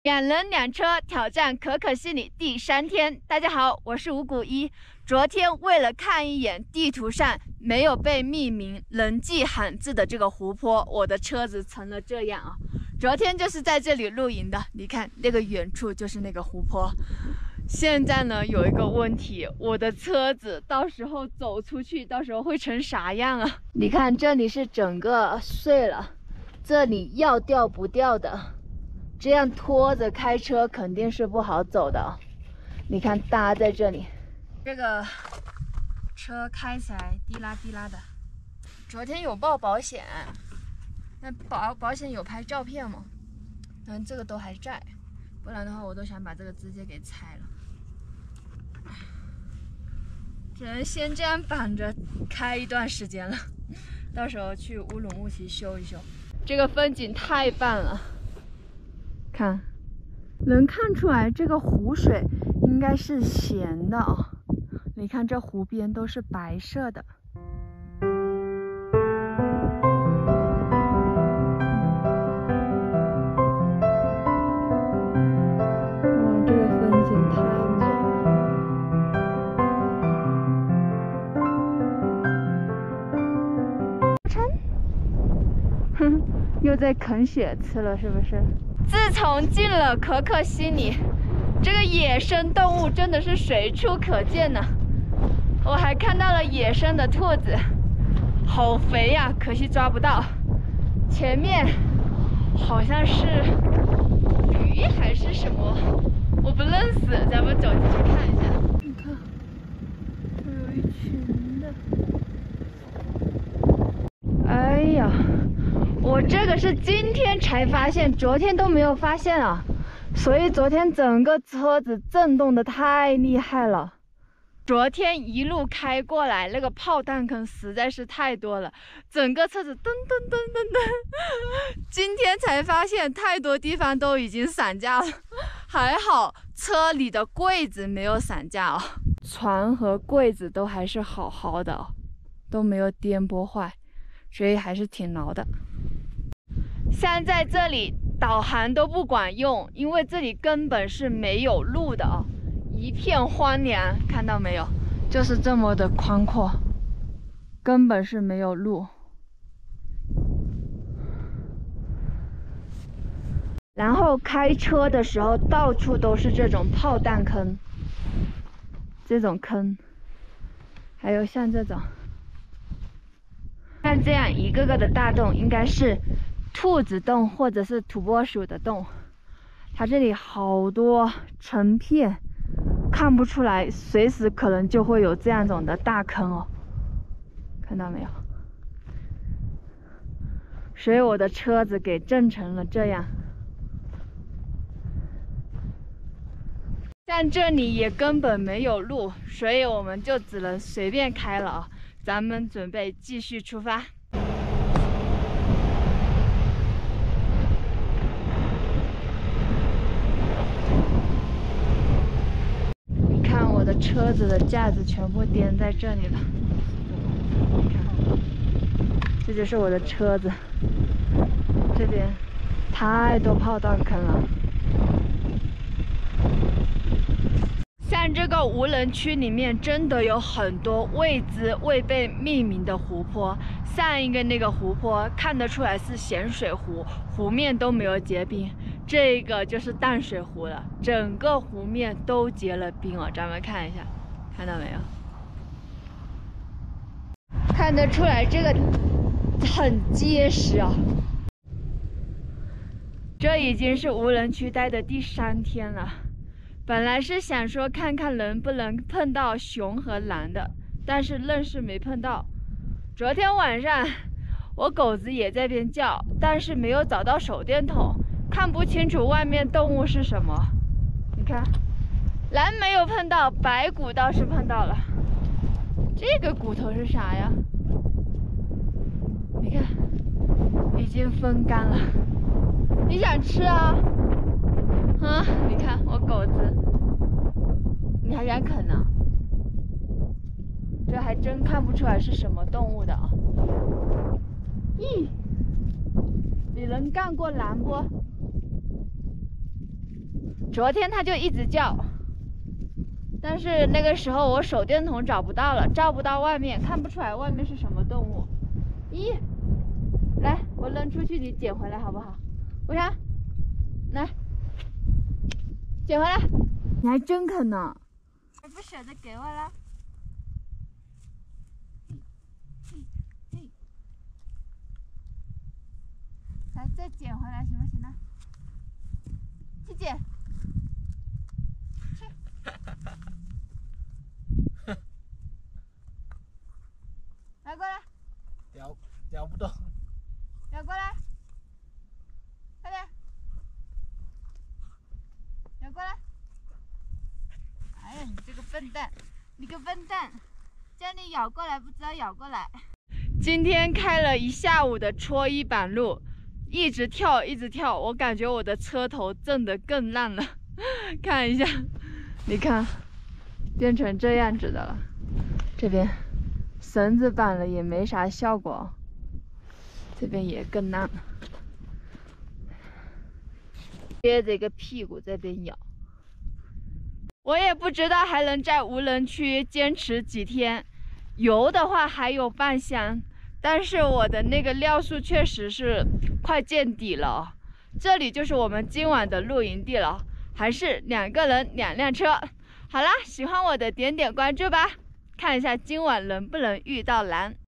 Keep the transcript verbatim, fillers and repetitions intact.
两人两车挑战可可西里第三天，大家好，我是五谷一。昨天为了看一眼地图上没有被命名、人迹罕至的这个湖泊，我的车子成了这样啊。昨天就是在这里露营的，你看那个远处就是那个湖泊。现在呢有一个问题，我的车子到时候走出去，到时候会成啥样啊？你看这里是整个碎了，这里要掉不掉的。 这样拖着开车肯定是不好走的，你看搭在这里，这个车开起来滴啦滴啦的。昨天有报保险，那保保险有拍照片吗？但这个都还在，不然的话我都想把这个直接给拆了。只能先这样绑着开一段时间了，到时候去乌鲁木齐修一修。这个风景太棒了。 看，能看出来这个湖水应该是咸的啊、哦！你看这湖边都是白色的。哇，这个风景太美了。成，哼，又在啃血吃了，是不是？ 自从进了可可西里，这个野生动物真的是随处可见呢。我还看到了野生的兔子，好肥呀，可惜抓不到。前面好像是鱼还是什么，我不认识，咱们走进去看一下。你看，这有一群的。哎呀！ 我这个是今天才发现，昨天都没有发现啊，所以昨天整个车子震动的太厉害了。昨天一路开过来，那个炮弹坑实在是太多了，整个车子噔噔噔噔噔。今天才发现，太多地方都已经散架了，还好车里的柜子没有散架哦，船和柜子都还是好好的哦，都没有颠簸坏，所以还是挺牢的。 像在这里导航都不管用，因为这里根本是没有路的啊，一片荒凉，看到没有？就是这么的宽阔，根本是没有路。然后开车的时候，到处都是这种炮弹坑，这种坑，还有像这种，像这样一个个的大洞，应该是 兔子洞或者是土拨鼠的洞，它这里好多成片，看不出来，随时可能就会有这样种的大坑哦，看到没有？所以我的车子给震成了这样。像这里也根本没有路，所以我们就只能随便开了啊。咱们准备继续出发。 我的车子的架子全部颠在这里了，你看，这就是我的车子。这边太多炮弹坑了。像这个无人区里面，真的有很多未知、未被命名的湖泊。上一个那个湖泊看得出来是咸水湖，湖面都没有结冰。 这个就是淡水湖了，整个湖面都结了冰哦，咱们看一下，看到没有？看得出来这个很结实啊。这已经是无人区待的第三天了，本来是想说看看能不能碰到熊和狼的，但是愣是没碰到。昨天晚上我狗子也在边叫，但是没有找到手电筒。 看不清楚外面动物是什么，你看，狼没有碰到，白骨倒是碰到了。这个骨头是啥呀？你看，已经风干了。你想吃啊？啊，你看我狗子，你还想啃呢？这还真看不出来是什么动物的啊。咦，你能干过狼不？ 昨天它就一直叫，但是那个时候我手电筒找不到了，照不到外面，看不出来外面是什么动物。咦，来，我扔出去，你捡回来好不好？为啥？来，捡回来。你还真肯呢，还不舍得给我了。来，再捡回来行不行呢？去捡。去。来过来。 叼叼不动。 来过来。快点。来过来。哎呀，你这个笨蛋，你个笨蛋，叫你咬过来不知道咬过来。今天开了一下午的戳一板路。一直跳，一直跳，我感觉我的车头震得更烂了。看一下，你看，变成这样子的了。这边绳子绑了也没啥效果，这边也更烂了。憋着一个屁股这边咬。我也不知道还能在无人区坚持几天，油的话还有半箱。但是我的那个尿素确实是快见底了，这里就是我们今晚的露营地了，还是两个人两辆车。好啦，喜欢我的点点关注吧，看一下今晚能不能遇到狼。